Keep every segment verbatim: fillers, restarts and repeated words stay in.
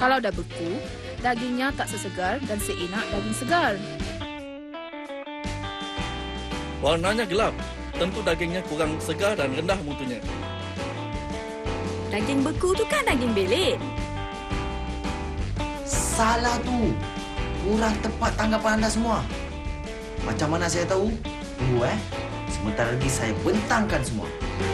Kalau dah beku, dagingnya tak sesegar dan seenak daging segar. Warnanya gelap. Tentu dagingnya kurang segar dan rendah mutunya. Daging beku tu kan daging belit. Salah tu. Kurang tepat tanggapan anda semua. Macam mana saya tahu? Tunggu eh. Sebentar lagi saya bentangkan semua.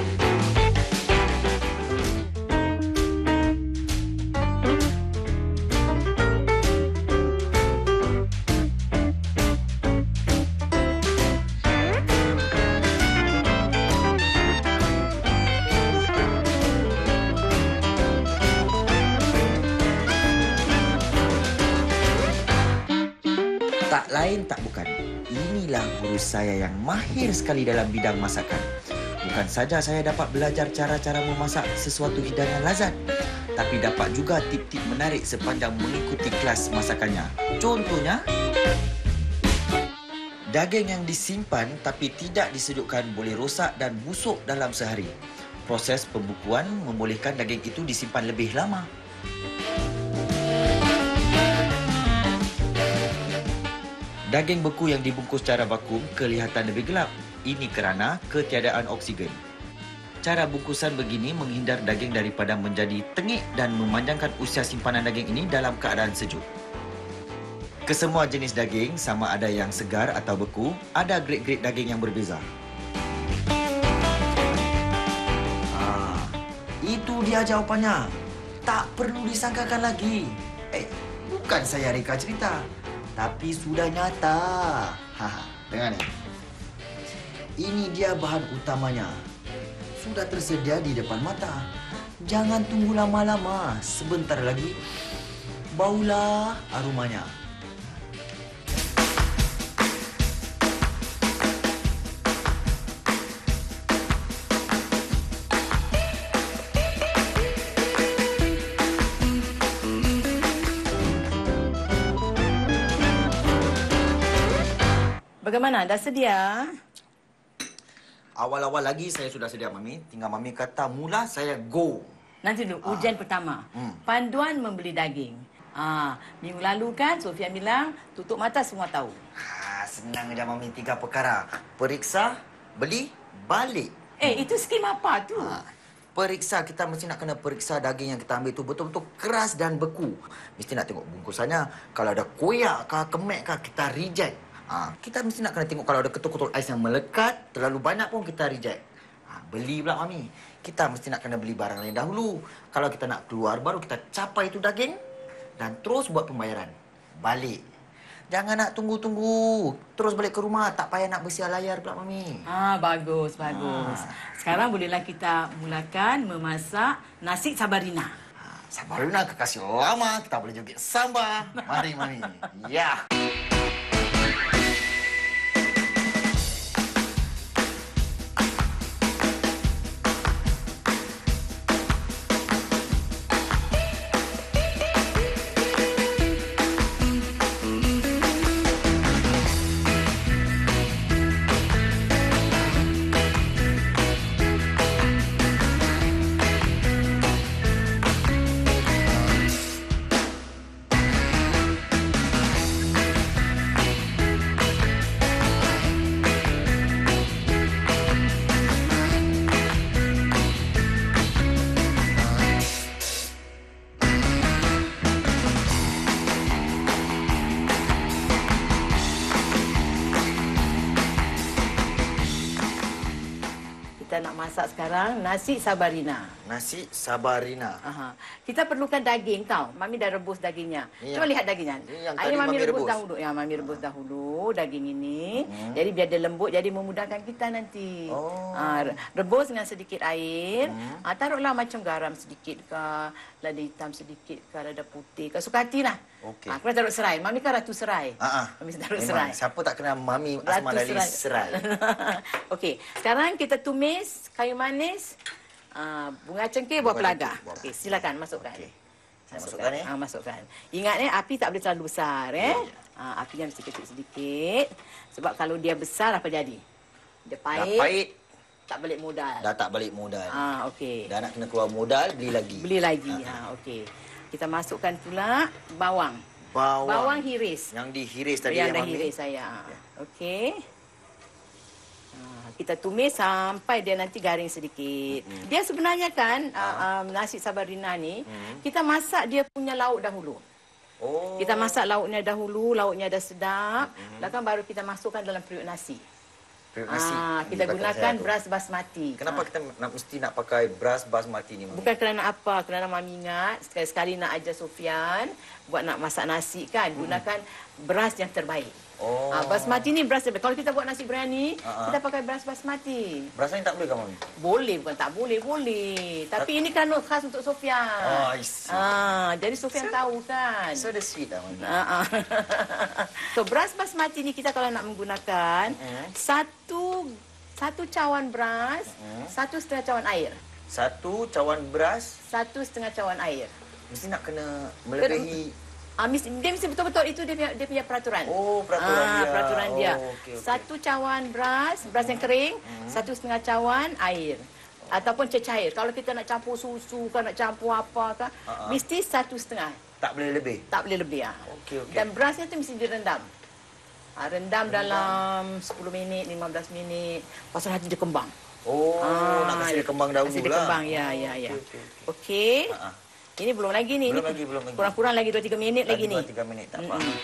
Tak lain tak bukan. Inilah guru saya yang mahir sekali dalam bidang masakan. Bukan saja saya dapat belajar cara-cara memasak sesuatu hidangan lazat, tapi dapat juga tip-tip menarik sepanjang mengikuti kelas masakannya. Contohnya, daging yang disimpan tapi tidak disejukkan boleh rosak dan busuk dalam sehari. Proses pembukuan membolehkan daging itu disimpan lebih lama. Daging beku yang dibungkus secara vakum kelihatan lebih gelap. Ini kerana ketiadaan oksigen. Cara bungkusan begini menghindar daging daripada menjadi tengik dan memanjangkan usia simpanan daging ini dalam keadaan sejuk. Kesemua jenis daging, sama ada yang segar atau beku, ada grade-grade daging yang berbeza. Ah, itu dia jawapannya. Tak perlu disangkakan lagi. Eh, bukan saya reka cerita. Tapi sudah nyata. Haha, dengar ni. Ini dia bahan utamanya. Sudah tersedia di depan mata. Jangan tunggu lama-lama. Sebentar lagi, baulah aromanya. Bagaimana? Dah sedia? Awal-awal lagi saya sudah sedia, Mami. Tinggal Mami kata mula, saya go. Nanti dulu, Ah. ujian pertama. Hmm. Panduan membeli daging. Ah, minggu lalu kan Sofia bilang tutup mata semua tahu. Ha, senang je, Mami. Tiga perkara. Periksa, beli, balik. Eh, itu skim apa tu? Ha, periksa, kita mesti nak kena periksa daging yang kita ambil tu betul-betul keras dan beku. Mesti nak tengok bungkusannya. Kalau ada koyak ke kemek ke, kita reject. Ha, kita mesti nak kena tengok kalau ada ketul-ketul ais yang melekat, terlalu banyak pun kita reject. Ha, beli pula, Mami. Kita mesti nak kena beli barang lain dahulu. Kalau kita nak keluar, baru kita capai itu daging dan terus buat pembayaran. Balik. Jangan nak tunggu-tunggu. Terus balik ke rumah, tak payah nak bersiar layar pula, Mami. Ah, bagus, bagus. Ah. Sekarang bolehlah kita mulakan memasak nasi sabarina. Ha, Sabarina kekasih lama, kita boleh joget samba. Mari, Mami. Ya. Kita nak masak sekarang nasi sabarina. Nasi sabarina. Aha. Kita perlukan daging tau. Mami dah rebus dagingnya. Ini Cuba yang- lihat dagingnya. ini yang Ah, tadi Mami Mami rebus, rebus. dahulu. Ya, Mami rebus dahulu daging ini. Hmm. Jadi biar dia lembut, jadi memudahkan kita nanti. Oh. Ah, re- rebus dengan sedikit air. Hmm. Ah, taruhlah macam garam sedikit ke, lada hitam sedikit ke, lada putih ke. Suka hati lah. Okey. Ah, kena taruh serai. Mami kan ratu serai. Ah, ah. Mami taruh Memang, serai. siapa tak kenal Mami Ratu Asma dari Serai. Okey, sekarang kita tumis kayu manis, uh, bunga cengkeh, buah Buah pelaga. cengkeh, buah Okey, silakan masukkan. Okey. Saya masukkan, eh? Ah, masukkan. Ingat eh, api tak boleh terlalu besar eh. Ya, ya. Ah, apinya mesti kecil-sedikit. Sebab kalau dia besar apa jadi? Dia Dah pahit, pahit, tak balik modal. dah tak balik modal. Ah, okey. Dah nak kena keluar modal, beli lagi. Beli lagi. Ha, okey. Kita masukkan pula bawang. Bawang. Bawang hiris. Yang dihiris tadi Yang ya, dah Mami? hiris saya. Okey. Ha, kita tumis sampai dia nanti garing sedikit. Hmm. Dia sebenarnya kan ha. uh, um, nasi Sabarina ni, hmm. kita masak dia punya lauk dahulu. Oh. Kita masak lauknya dahulu, lauknya dah sedap. Hmm. Lepas baru kita masukkan dalam periuk nasi. Periuk nasi. Ah, kita gunakan beras basmati. Kenapa ah. kita nak, mesti nak pakai beras basmati ni, Mami? Bukan kerana apa, kerana Mami ingat sekali-sekali nak ajar Sofian buat nak masak nasi kan, gunakan hmm. beras yang terbaik. Oh. Ah, basmati ni beras terbaik. Kalau kita buat nasi biryani, uh-huh. kita pakai beras basmati. Beras ni tak boleh ke, Mami? Boleh, bukan tak boleh, boleh. Tapi Ta ini kan khas untuk Sofian. Oh, I see. Ah, jadi Sofian so, tahu kan. So the sweet lah, Mami. Uh-huh. So beras basmati ni kita kalau nak menggunakan uh-huh. satu satu cawan beras, uh-huh. satu setengah cawan air. Satu cawan beras, satu setengah cawan air. Mesti nak kena melebihi. Ah, mesti, dia mesti betul-betul itu dia punya, dia punya peraturan. Oh, peraturan ah, dia. Peraturan dia. Oh, okay, okay. Satu cawan beras, beras yang kering, hmm. satu setengah cawan air. Ataupun cecair. Kalau kita nak campur susu, kan nak campur apa kan, uh-huh. mesti satu setengah. Tak boleh lebih? Tak boleh lebih. Ah. Okay, okay. Dan berasnya tu mesti direndam. Ah, rendam, rendam dalam sepuluh minit, lima belas minit. Pasal nanti dia kembang. Oh, ah, nak kasi dia kembang dahulu lah. Kasi dia kembang, ya, ya, ya. Okey. Okay, okay. okay. Uh-huh. Ini belum lagi ni. Belum ini lagi, belum lagi. Kurang-kurang lagi dua tiga minit lagi, lagi ni. dua tiga minit, tak apa. Mm-hmm.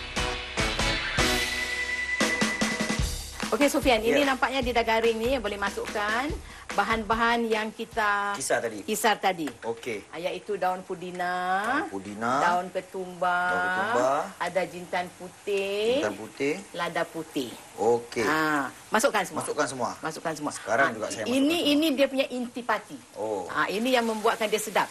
Okey, Sofian. Yeah. Ini nampaknya dia dah garing ni. Boleh masukkan bahan-bahan yang kita... Kisar tadi? Kisar tadi. Okey. Iaitu daun pudina. Daun pudina. Daun ketumbar. Daun ketumbar. Ada jintan putih. Jintan putih. Lada putih. Okey. Ha, masukkan semua. Masukkan semua? Masukkan semua. Sekarang ha, juga saya ini, masukkan Ini dia punya intipati. Oh. Ha, ini yang membuatkan dia sedap.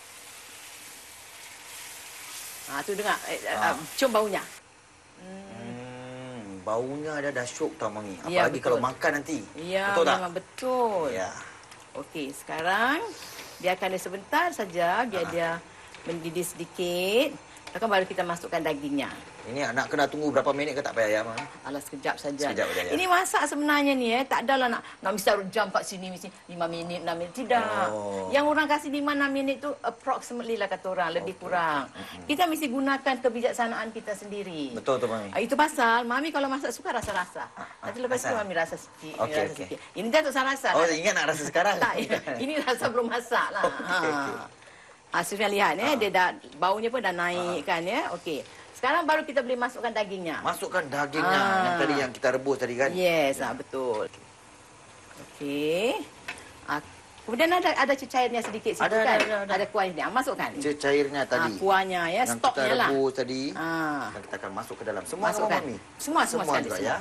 Ah, tu dengar, eh, ah. uh, cium baunya. Hmm. hmm, baunya ada dah syok tau, Mami. Ya, apalagi betul. kalau makan nanti. Ya, betul memang tak? betul. Ya. Okey, sekarang biarkan dia sebentar saja biar ah. dia mendidih sedikit. Lepas baru kita masukkan dagingnya. Ini nak kena tunggu berapa minit ke tak payah, ya, Mami? Alah, sekejap saja. Sekejap saja. Ya. Ini masak sebenarnya ni eh, tak adalah nak nak mesti taruh jam kat sini mesti lima minit, enam minit. Tidak. Oh. Yang orang kasih lima enam minit tu approximately lah kata orang, lebih okay. kurang. Mm-hmm. Kita mesti gunakan kebijaksanaan kita sendiri. Betul tu, Mami. Itu pasal Mami kalau masak suka rasa-rasa. Ah, Nanti lepas tu Mami rasa sikit, okay, rasa okay. sikit. Ini dah tak rasa. Oh, lah. ingat nak rasa sekarang. Tak, ini rasa belum masak lah. Okay, ha. okay. Ah, Sofian lihat ya, Ah. dia dah baunya pun dah naik Ah. kan ya. Okey. Sekarang baru kita boleh masukkan dagingnya. Masukkan dagingnya Ah. yang tadi yang kita rebus tadi kan? Yes, ah, betul. Okey. Ah, kemudian ada ada cecairnya sedikit situ ada, kan? Ada, ada, ada. ada kuahnya. Masukkan. Cecairnya tadi. Ah, kuahnya ya, yang stoknya kita lah. rebus tadi. Ah. Dan kita akan masuk ke dalam. Semua Masukkan. Mami? Semua, semua, semua sekali, juga semua. ya.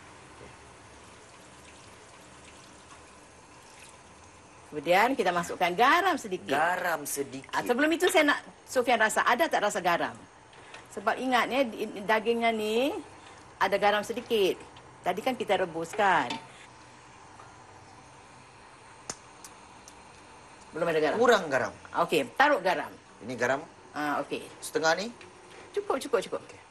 Kemudian kita masukkan garam sedikit. Garam sedikit. Ah, sebelum itu saya nak Sofian rasa ada tak rasa garam? Sebab ingat ya dagingnya ni ada garam sedikit. Tadi kan kita rebuskan. Belum ada garam. Kurang garam. Okey, taruh garam. Ini garam. Ah, okey. Setengah ni. Cukup, cukup, cukup. Okey.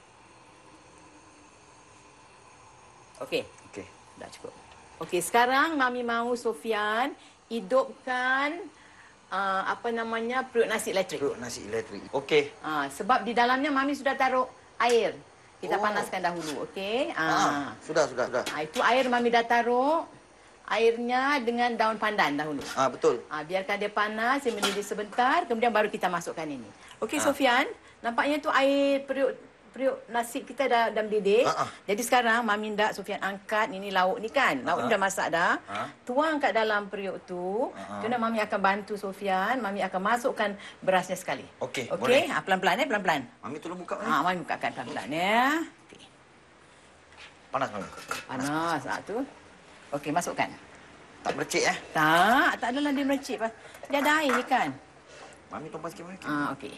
Okey. Okey. Dah cukup. Okey, sekarang Mami mahu Sofian hidupkan uh, apa namanya periuk nasi elektrik. Periuk nasi elektrik. Okey. Uh, sebab di dalamnya Mami sudah taruh air. Kita oh. panaskan dahulu, okey? Uh. Ah, sudah, sudah, sudah. Uh, itu air Mami dah taruh. Airnya dengan daun pandan dahulu. Ah, betul. Uh, biarkan dia panas, dia mendidih sebentar, kemudian baru kita masukkan ini. Okey, Ah. Sofian, nampaknya tu air periuk periuk nasi kita dah dah mendidih. Ah, ah. Jadi sekarang Mami ndak Sofian angkat ini lauk ni kan. Lauk Ah, ni dah masak dah. Ah. Tuang kat dalam periuk tu. Ah. Kemudian Mami akan bantu Sofian, Mami akan masukkan berasnya sekali. Okey, Okey, boleh. ha, pelan-pelan ya, pelan-pelan. Mami tolong buka, Mami. Ha, Mami bukakan pelan-pelan ya. Okey. Panas, Mami. Panas ah tu. Okey, masukkan. Tak mercik eh? Tak, tak adalah dia mercik. Dia ada air ni kan. Mami tumpah sikit, Mami. Ah, okey.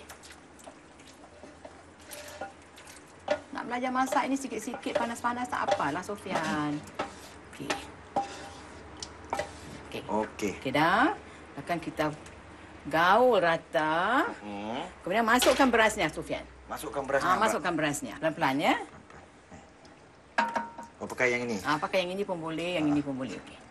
Nak belajar masak ini sikit-sikit panas-panas tak apalah Sofian. Okey. Okey. Okey. Okey dah. Akan kita gaul rata. Hmm. Kemudian masukkan berasnya Sofian. Masukkan berasnya. Ah, masukkan berasnya. Pelan-pelan ya. Oh, pakai yang ini. Ah, pakai yang ini pun boleh, yang ini pun boleh. Okey.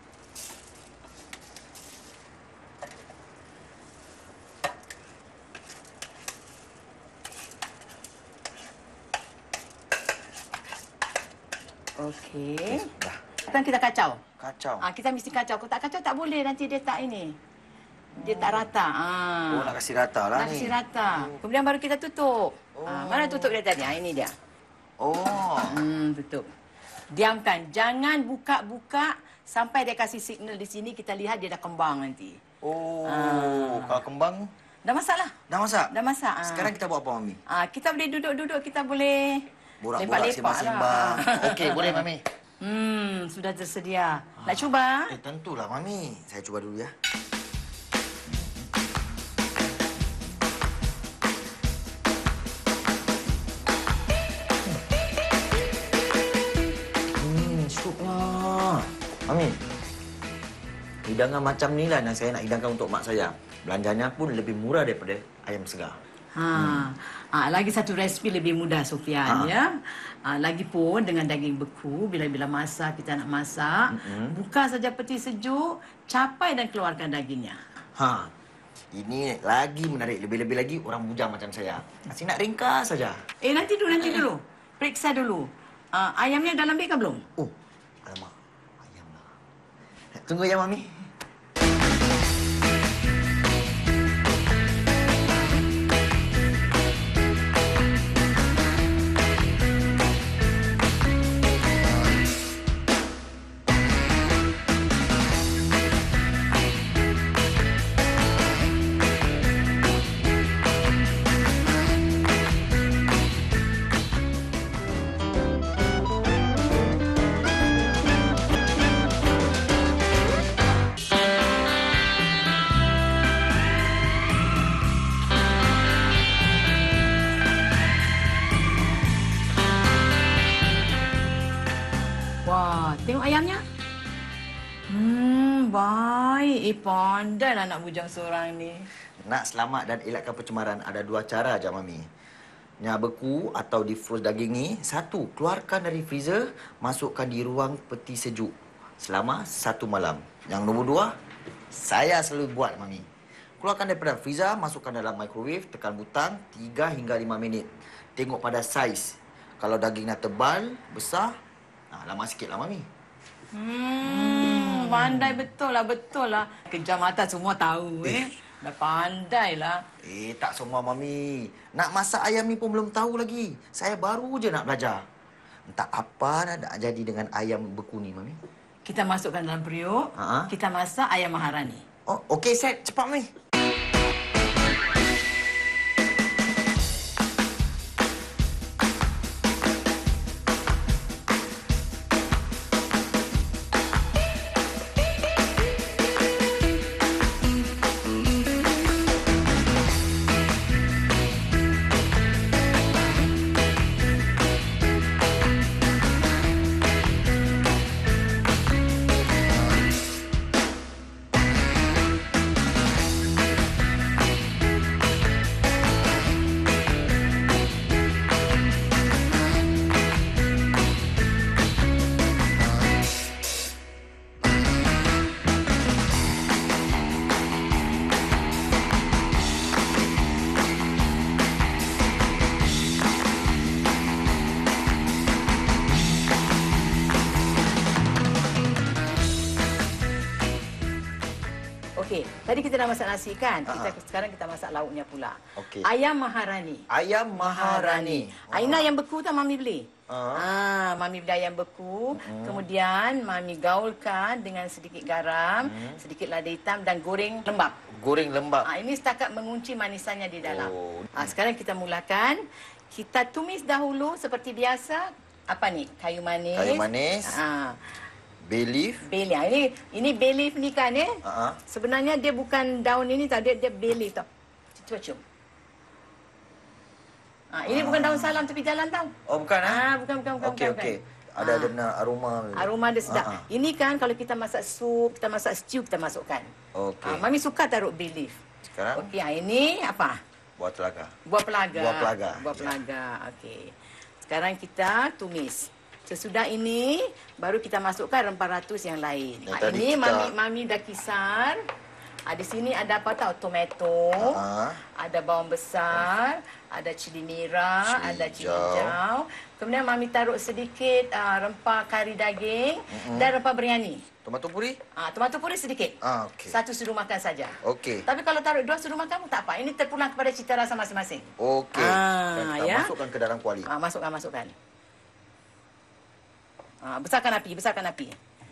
Okey. Dah. Sekarang kita kacau. Kacau. Ah, kita mesti kacau. Kalau tak kacau tak boleh, nanti dia tak ini. Dia tak rata. Ah. Oh, nak kasih rata lah Nak ni. kasih rata. Kemudian baru kita tutup. Oh. Ah, mana tutup dia tadi? Ah, ini dia. Oh. Hmm, tutup. Diamkan. Jangan buka-buka sampai dia kasih signal di sini. Kita lihat dia dah kembang nanti. Oh. Ah. Kalau kembang, Dah masak lah. dah masak? Dah masak. Ah. Sekarang kita buat apa, Mami? Ah, kita boleh duduk-duduk. Kita boleh Borak-borak, lepak-lepak sembang-sembang. lah. Okey, boleh, Mami? Hmm, sudah tersedia. Nak cuba? Eh, tentulah, Mami. Saya cuba dulu ya. Hmm, supnya. Mami, hidangan macam ni lah yang saya nak hidangkan untuk mak saya. Belanjanya pun lebih murah daripada ayam segar. Ha. Ha, lagi satu resipi lebih mudah, Sofian, Ha. ya. Ha, lagipun dengan daging beku, bila-bila masak kita nak masak, Mm-mm. buka saja peti sejuk, capai dan keluarkan dagingnya. Ha. Ini lagi menarik. Lebih-lebih lagi orang bujang macam saya. Masih nak ringkas saja. Eh, nanti dulu, nanti dulu. Periksa dulu. Uh, ayamnya dalam beg ke belum? Oh, alamak. Ayam lah. Tunggu ya, Mami. Wah, tengok ayamnya. Hmm, baik. Eh, pandai lah nak bujang seorang ni. Nak selamat dan elakkan pencemaran, ada dua cara aja, Mami. Yang beku atau defrost daging ni, satu, keluarkan dari freezer, masukkan di ruang peti sejuk selama satu malam. Yang nombor dua, saya selalu buat, Mami. Keluarkan daripada freezer, masukkan dalam microwave, tekan butang tiga hingga lima minit. Tengok pada saiz. Kalau dagingnya tebal, besar, nah, lama sikit lah, Mami. Hmm, pandai betul lah, betul lah. Kejam mata semua tahu eh. Dah pandai lah. Eh, tak semua, Mami. Nak masak ayam ni pun belum tahu lagi. Saya baru je nak belajar. Entah apa nak jadi dengan ayam beku ni, Mami. Kita masukkan dalam periuk. Ha? Kita masak ayam maharani. Oh, okey, set. Cepat, Mami. Okey, tadi kita dah masak nasi kan? Kita Ha-ha. sekarang kita masak lauknya pula. Okey. Ayam maharani. Ayam maharani. Ah, ini ayam beku tu Mami beli. Ha. Ah, Mami beli ayam beku. Kemudian Mami gaulkan dengan sedikit garam, sedikit lada hitam dan goreng lembab. Goreng lembab. Ah, ini setakat mengunci manisannya di dalam. Oh. Ah, sekarang kita mulakan. Kita tumis dahulu seperti biasa. Apa ni? Kayu manis. Kayu manis. Ah, Bay leaf. bay leaf. Ah, Ini ini bay leaf ni kan eh? Ha. Sebenarnya dia bukan daun ini tau, dia dia bay leaf tau. Cuba cium. Ah, ini bukan daun salam tepi jalan tau. Oh, bukan ah? Ah, bukan bukan bukan. Okey, bukan, okey. bukan. Ada Ah. ada aroma. Aroma dia sedap. Ha, ha. Ini kan kalau kita masak sup, kita masak stew kita masukkan. Okey. Ah, Mami suka taruh bay leaf. Sekarang Okey, ah, ini apa? buat telaga. Buah pelaga. Buah pelaga, Buah ya. pelaga. Okey. Sekarang kita tumis. Sesudah ini baru kita masukkan rempah ratus yang lain. Yang Ah, tadi ini kita- mami mami dah kisar. Ah, di sini ada apa tahu? Tomato, Ah. ada bawang besar, ada cili merah, Cili ada cili hijau. hijau. Kemudian Mami taruh sedikit ah, rempah kari daging dan rempah biryani. Tomato puri? Ah, tomato puri sedikit. Ah, okey. Satu sudu makan saja. Okey. Tapi kalau taruh dua sudu makan pun tak apa. Ini terpulang kepada cita rasa masing-masing. Okey. Ah, Dan kita ya. masukkan ke dalam kuali. Ah, masukkan, masukkan. Ah, besarkan api, besarkan api.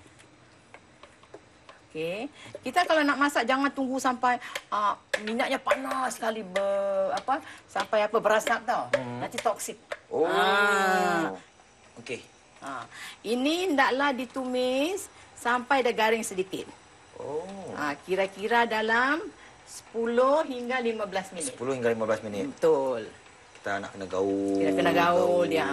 Okey. Kita kalau nak masak jangan tunggu sampai ah, minyaknya panas sekali ber, apa sampai apa berasap tau. Hmm. Nanti toksik. Oh. Ah. Okey. Ah. Ini hendaklah ditumis sampai dah garing sedikit. Oh. Ah, kira-kira dalam sepuluh hingga lima belas minit. sepuluh hingga lima belas minit. Betul. Kita nak kena gaul. Kita kena gaul dia.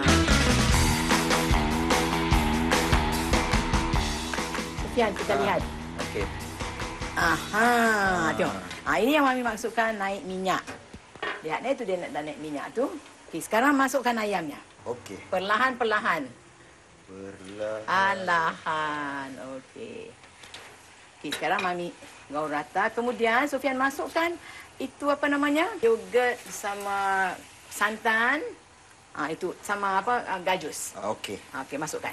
Sofian, kita Ah. lihat. Okey. Aha, tengok. Ah, ini yang Mami maksudkan naik minyak. Lihat ni tu dia nak dah naik minyak tu. Okey, sekarang masukkan ayamnya. Okey. Perlahan-perlahan. Perlahan. Alahan. Okey. Okey, sekarang Mami gaul rata. Kemudian Sofian masukkan itu apa namanya? Yogurt sama santan. Ah, itu sama apa? Ah, gajus. Ah, okey. Ah, okey, masukkan.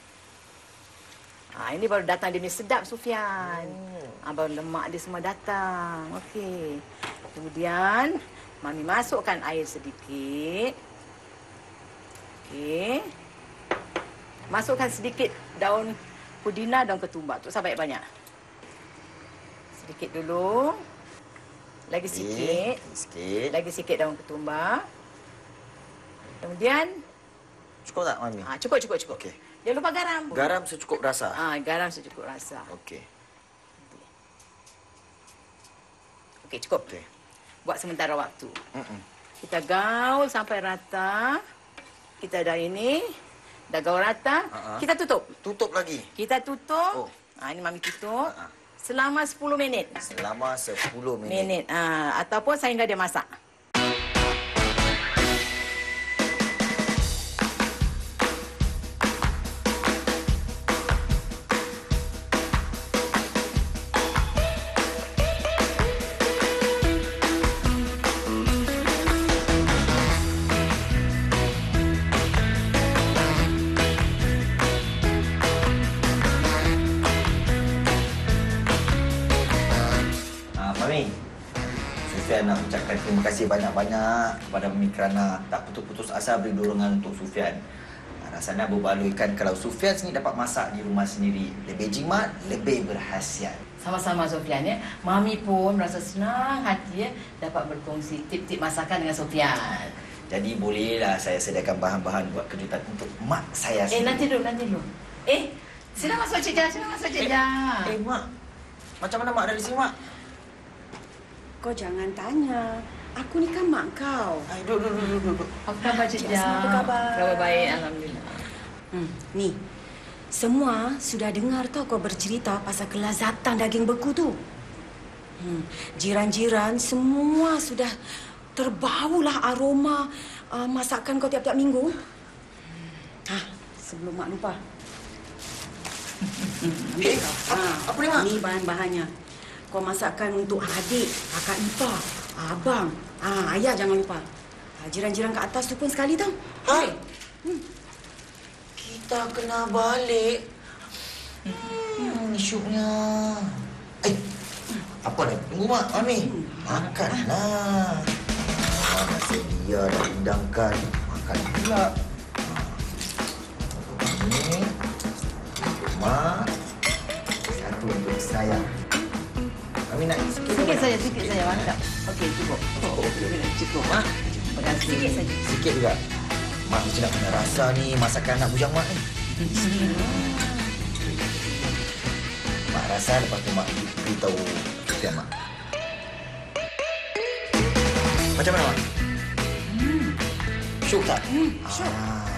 Ah, ini baru datang dia ni sedap Sofian. Hmm. Ah, baru lemak dia semua datang. Okey. Kemudian Mami masukkan air sedikit. Okey. Masukkan sedikit daun pudina, daun ketumbar. Tu sampai banyak. Sedikit dulu. Lagi sikit. Okey, sikit. Lagi sikit daun ketumbar. Kemudian Cukup tak, Mami? ah, cukup cukup cukup. Okey. Jangan lupa garam. Garam secukup rasa. Ah, garam secukup rasa. Okey. Okey, cukup. Okey. Buat sementara waktu. Mm-mm. Kita gaul sampai rata. Kita dah ini. Dah gaul rata. Ha-ha. Kita tutup. Tutup lagi. Kita tutup. Oh. Ah, ini Mami tutup. Ha-ha. Selama sepuluh minit. Selama sepuluh minit. Minit. Ah, ataupun sehingga dia masak. Ah, Mami. Sufian nak ucapkan terima kasih banyak-banyak kepada Mami kerana tak putus-putus asa beri dorongan untuk Sufian. Ah, rasanya berbaloi-kan kalau Sufian sendiri dapat masak di rumah sendiri. Lebih jimat, lebih berkhasiat. Sama-sama Sofian ya. Mami pun merasa senang hati ya dapat berkongsi tip-tip masakan dengan Sofian. Jadi bolehlah saya sediakan bahan-bahan buat kejutan untuk mak saya Eh sendiri. nanti dulu, nanti dulu. Eh, sila masuk Cik Jah, sila masuk Cik Jah. Eh, Mak. Macam mana Mak ada di sini, Mak? Kau jangan tanya. Aku ni kan mak kau. Ay, duduk, duduk, duduk, duduk. Apa khabar Cik Cik Jah? Asma, apa khabar? Khabar baik, Alhamdulillah. Hmm, ni. Semua sudah dengar tau kau bercerita pasal kelazatan daging beku tu. Hmm, jiran-jiran semua sudah terbaulah aroma uh, masakan kau tiap-tiap minggu. Ha, sebelum mak lupa. Eh, apa, apa ni, Mak? Ni bahan-bahannya. Kau masakkan untuk adik, kakak ipar, abang, ah, ayah jangan lupa. Ah, jiran-jiran kat atas tu pun sekali tau. Ha? Kita kena balik. Hmm, syuknya. Eh, apa dah? Tunggu, Mak. Mami. Makanlah. Ah, nasi dia dah hidangkan. Makan pula. Ini. Untuk Mak. Satu untuk saya. Mami nak sikit. Sikit saja, sikit saja, mantap. Okey, cukup. Cukup, okey. Cukup, Mak. Terima kasih. Sikit saja. Sikit juga. Mak mesti nak kena rasa ni masakan anak bujang Mak ni. Mak rasa lepas tu Mak beritahu Sufian Mak. Macam mana Mak? Hmm. Syuk tak? Hmm, syuk. Ah.